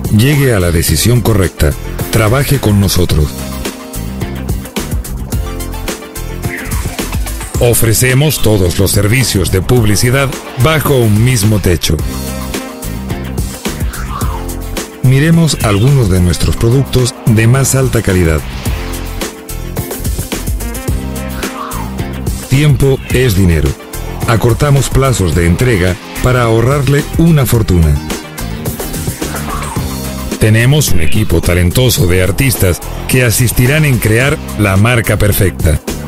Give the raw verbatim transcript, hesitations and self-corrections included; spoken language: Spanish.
llegue a la decisión correcta. Trabaje con nosotros. Ofrecemos todos los servicios de publicidad bajo un mismo techo. Miremos algunos de nuestros productos de más alta calidad. Tiempo es dinero. Acortamos plazos de entrega para ahorrarle una fortuna. Tenemos un equipo talentoso de artistas que asistirán en crear la marca perfecta.